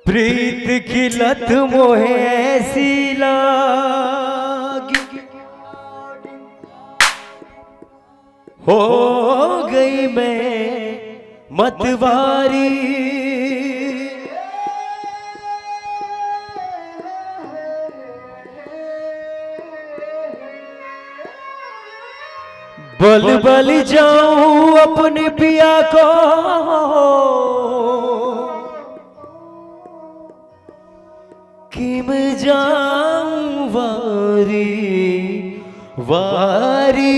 प्रीत की लत मोहे ऐसी लागी, हो गई मैं मतवारी। बल बल जाऊं अपने पिया को, किम जाऊं वारी वारी।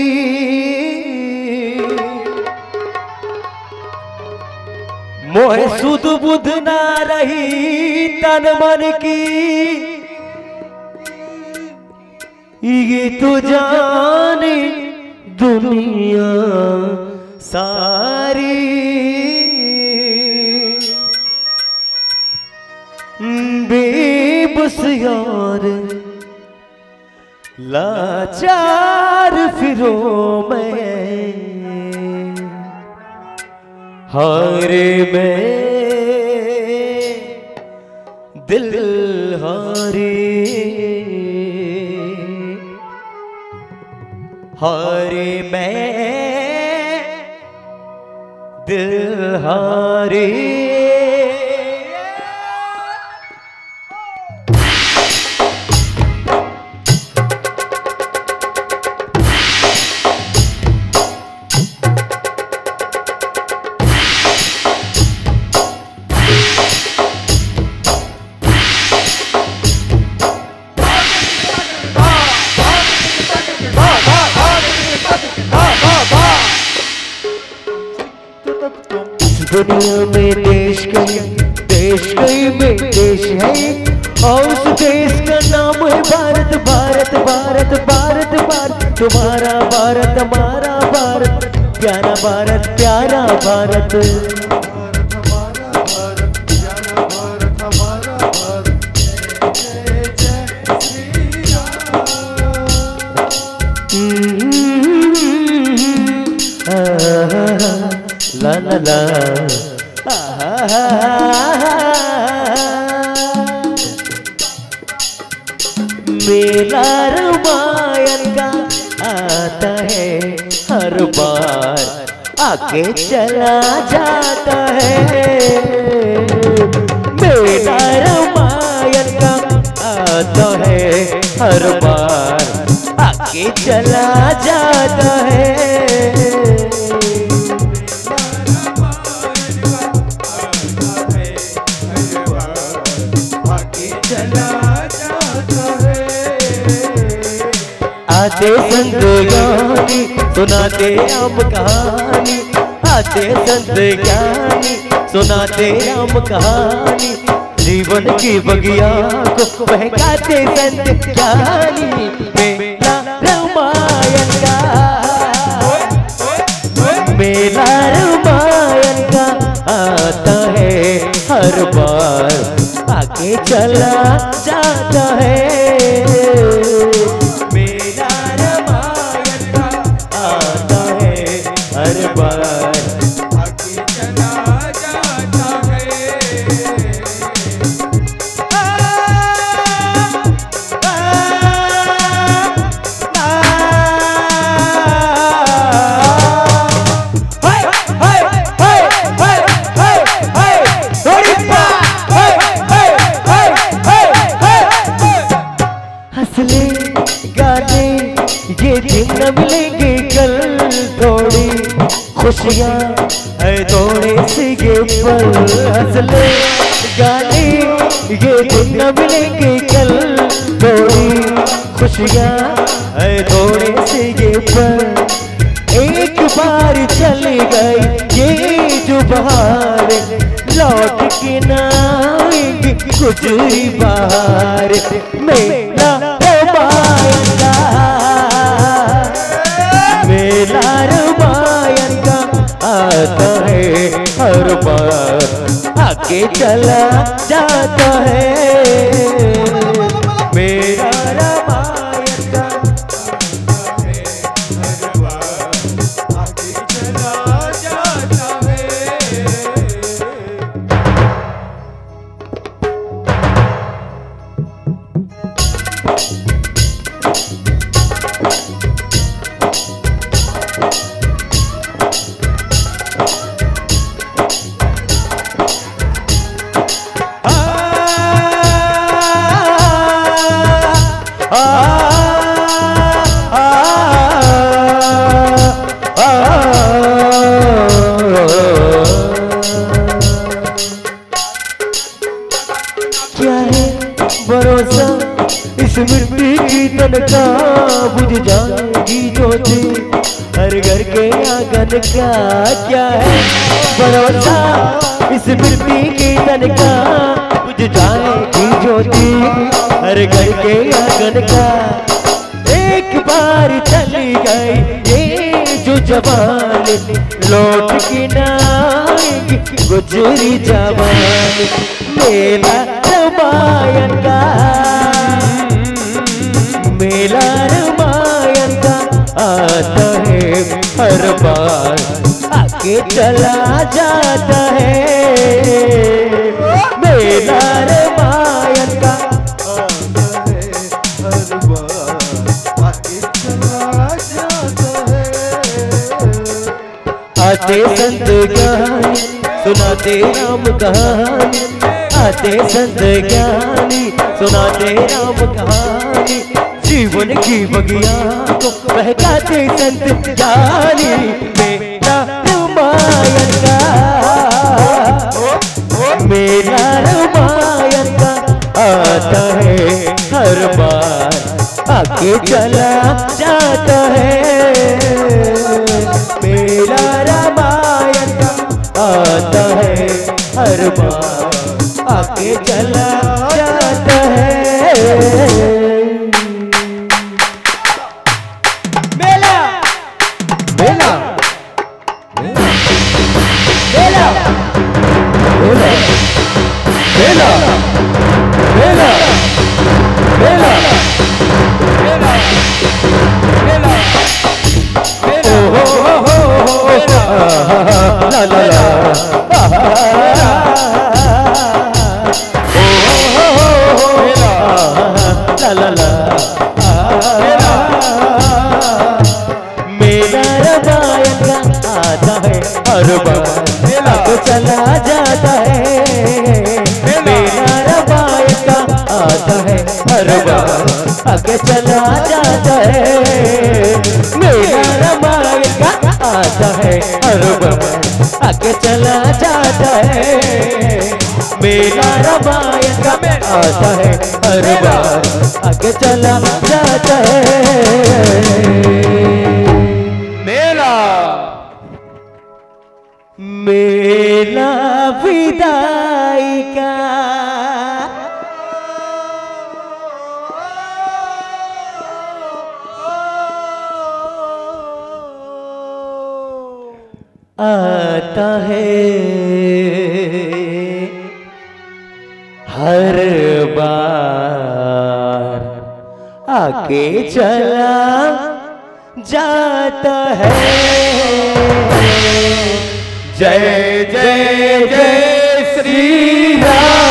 मोहे सुध बुध ना रही तन मन की, ये तो जाने दुनिया सारी। बेबस यार लाचार फिरो मैं, हारे मैं दिल हारे, हारे मैं दिल हारे। दुनिया में देश कई में देश है, और उस देश का नाम है भारत। भारत भारत भारत भारत, तुम्हारा भारत हमारा भारत, प्यारा भारत प्यारा भारत। ला ला ला मेला रामायण का आता है हर बार, आके चला जाता है। मेला रामायण का आता है हर बार, आके चला जाता है। आते संत ज्ञानी सुनाते राम कहानी, आते संत ज्ञानी सुनाते राम कहानी, जीवन की बगिया को बहकाते संत ज्ञानी। मेला रामायण का, मेला रामायण का आता है हर बार, आगे चला जाता है। हर बार आगे चला जाता है। हंसले गाने ये दिन न मिलेंगे कल, थोड़ी खुशियाँ है थोड़े से ये पल। हंसले गाने ये दिन न मिलेंगे कल, थोड़ी खुशियाँ है थोड़े से ये पल। एक बार चले गए ये जो बहार, लौट के ना आएंगे गुजरी बाहर। मेला रामायण का, मेला रामायण का आता है हर बार, आगे चला जाता है। मेरा रामायण का आता है हर बार, आगे चला जाता है। तनका बुझ जाएगी ज्योति, हर घर के आंगन का क्या है भरोसा, इस मिट्टी की तनका बुझ जाएगी ज्योति, हर घर के आंगन का। एक बार चली गई ये जो जवानी, लौट के ना आएगी गुजरी जवानी। मेला रामायण का, मेला रामायण का आता है हर बार, आके चला जाता है। मेला रामायण का आता है हर बार, आके चला जाता है। आते संत ज्ञानी सुनाते राम कहानी, आते संत ज्ञानी सुनाते राम कहानी, जीवन की बगिया को बहकाते संत ज्ञानी। मेरा रामायण का, मेरा रामायण का आता है हर बार, आके चला जाता है। मेरा रामायण का आता है हर बार, आके चला जाता है। मेला मेला मेला मेला मेला मेला मेला मेला मेला ला ला ला ला ला ला। मेरा रामायण का आता है हर बार, आके चला जाता है। मेरा रामायण का आता है हर बार, आके चला जाता है। मेरा रामायण का आता है हर बार, आके चला जाता है। मेरा रामायण का आता है हर बार, आगे चला जाता है। मेला मेला विदाई का, आता है हर बार, आके चला जाता है। जय जय जय श्री राम।